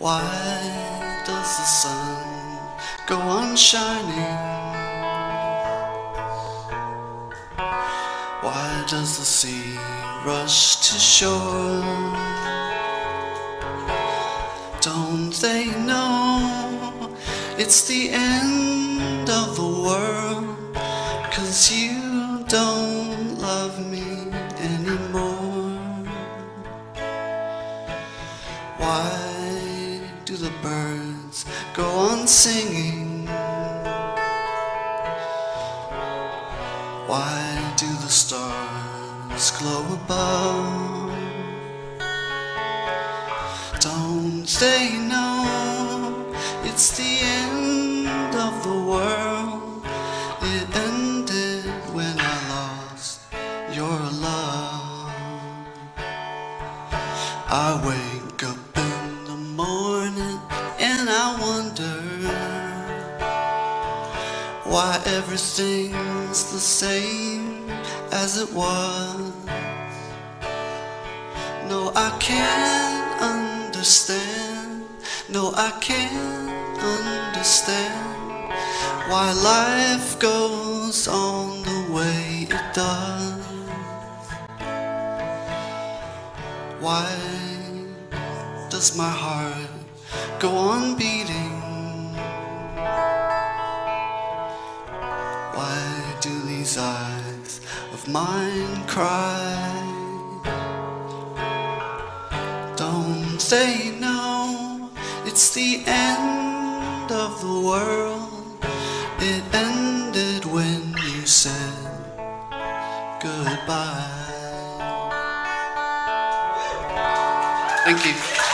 Why does the sun go on shining? Why does the sea rush to shore? Don't they know it's the end of the world? 'Cause you don't love me anymore. Why do the birds go on singing? Why do the stars glow above? Don't they know it's the end of the world? It ended when I lost your love. I wake up in the morning and I wonder why everything's the same as it was. No, I can't understand. No, I can't understand why life goes on the way it does. Why does my heart go on beating? Why do these eyes of mine cry? Don't they know it's the end of the world? It ended when you said goodbye. Thank you.